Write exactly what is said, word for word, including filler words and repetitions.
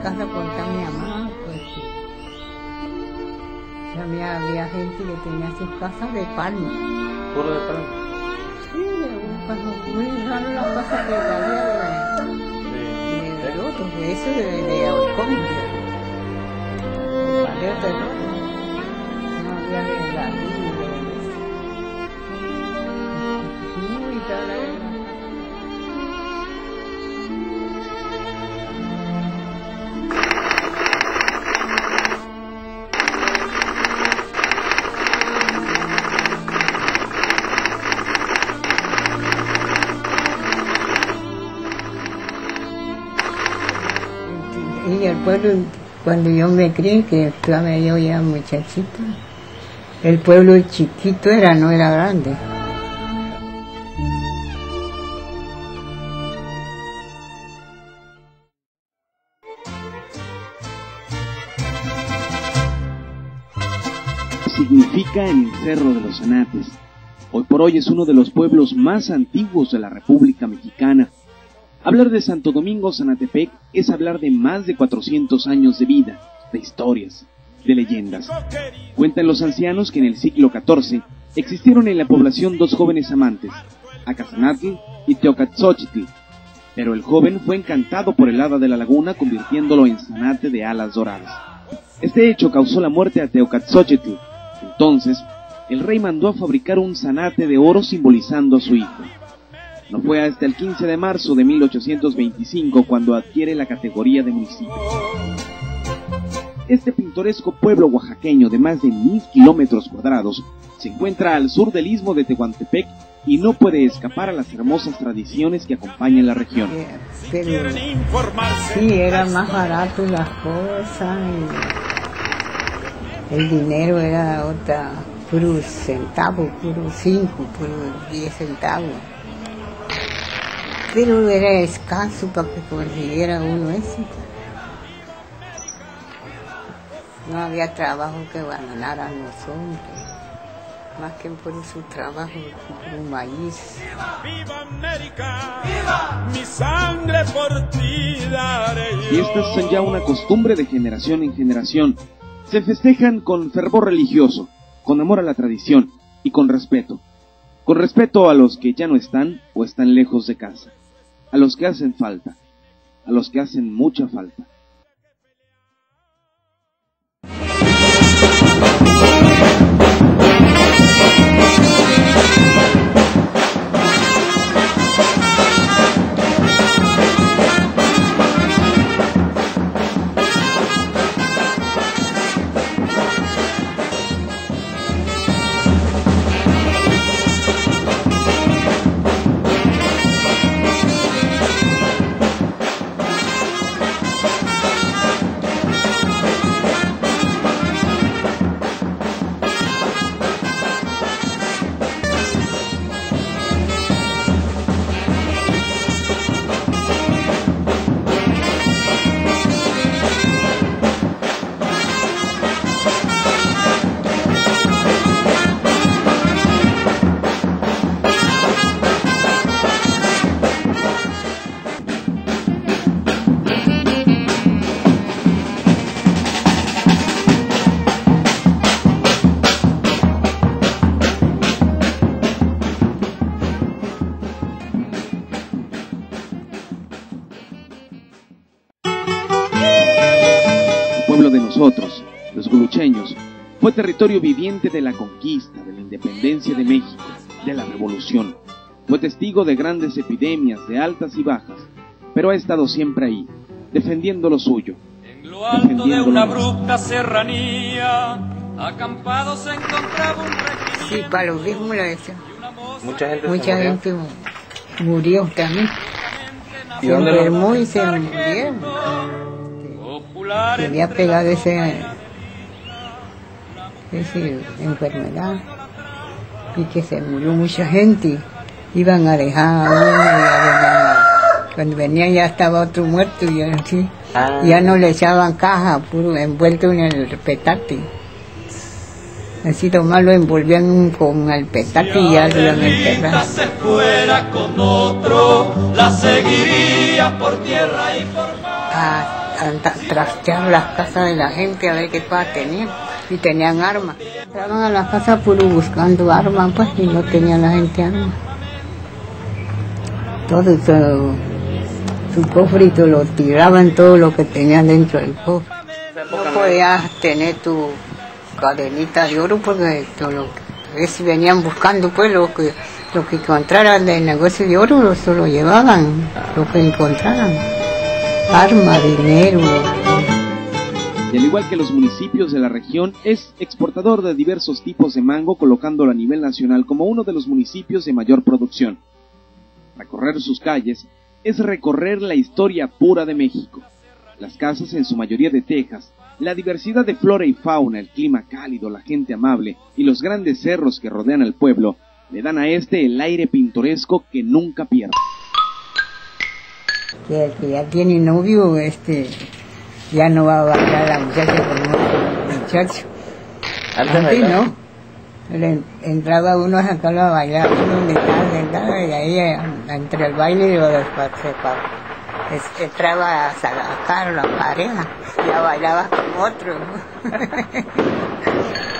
casa cuenta mi mamá, pues sí. Había, había gente que tenía sus casas de palma. ¿Puro de palma? Sí, de un paso muy raro la casa que había de, de, de lotos, de eso de, de Alcón. De paleo de lotos. No había de la luz, muy rara. Y el pueblo, cuando yo me crié, que estaba yo ya muchachita, el pueblo chiquito era, no era grande. Significa en el Cerro de los Zanates. Hoy por hoy es uno de los pueblos más antiguos de la República Mexicana. Hablar de Santo Domingo Zanatepec es hablar de más de cuatrocientos años de vida, de historias, de leyendas. Cuentan los ancianos que en el siglo catorce existieron en la población dos jóvenes amantes, Acazanatl y Teocatzóchitl, pero el joven fue encantado por el hada de la laguna, convirtiéndolo en zanate de alas doradas. Este hecho causó la muerte a Teocatzóchitl. Entonces, el rey mandó a fabricar un zanate de oro simbolizando a su hijo. No fue hasta el quince de marzo de mil ochocientos veinticinco cuando adquiere la categoría de municipio. Este pintoresco pueblo oaxaqueño de más de mil kilómetros cuadrados se encuentra al sur del istmo de Tehuantepec y no puede escapar a las hermosas tradiciones que acompañan la región. Pero, sí, era más barato las cosas, y el dinero era otra, puro centavo, puro cinco, puro diez centavos. Pero era escaso para que consiguiera uno eso. No había trabajo que abandonara a los hombres, más que por su trabajo, por un maíz. ¡Viva América! ¡Viva! ¡Mi sangre por ti daré yo! Fiestas son ya una costumbre de generación en generación. Se festejan con fervor religioso, con amor a la tradición y con respeto. Con respeto a los que ya no están o están lejos de casa. A los que hacen falta, a los que hacen mucha falta. Nosotros, los gulucheños, fue territorio viviente de la conquista, de la independencia de México, de la revolución. Fue testigo de grandes epidemias, de altas y bajas, pero ha estado siempre ahí, defendiendo lo suyo. En lo alto de una abrupta serranía, acampado se encontraba un regimiento. Sí, paludismo la decía. Mucha gente Mucha se gente murió también. ¿Y Se dónde lo- enfermó y se murieron. Se había pegado ese, ese enfermedad y que se murió mucha gente. Iban a dejar a uno y a dejar, cuando venía ya estaba otro muerto y así. Ah. Ya no le echaban caja, puro envuelto en el petate. Así nomás lo envolvían con el petate y ya lo iban a enterrar. Se fuera con otro, la seguiría por tierra y por mar. Ah, a trastear las casas de la gente a ver qué cosas tenían, y tenían armas. Entraban a las casas puro buscando armas, pues, y no tenían la gente armas. Todo eso, su cofrito lo tiraban todo lo que tenían dentro del cofre. No podías tener tu cadenita de oro porque todo lo que si venían buscando, pues, lo que lo que encontraran del negocio de oro, eso lo llevaban, lo que encontraran, armas, dinero. Y al igual que los municipios de la región, es exportador de diversos tipos de mango, colocándolo a nivel nacional como uno de los municipios de mayor producción. Recorrer sus calles es recorrer la historia pura de México. Las casas, en su mayoría de tejas, la diversidad de flora y fauna, el clima cálido, la gente amable y los grandes cerros que rodean al pueblo, le dan a este el aire pintoresco que nunca pierde. Que el que ya tiene novio, este, ya no va a bailar a la muchacha como el muchacho. Antes no. Le entraba uno a sacarlo a bailar, uno donde estaba sentado, y ahí entre el baile y lo separaba. Entraba a sacar la pareja, ya bailaba con otro.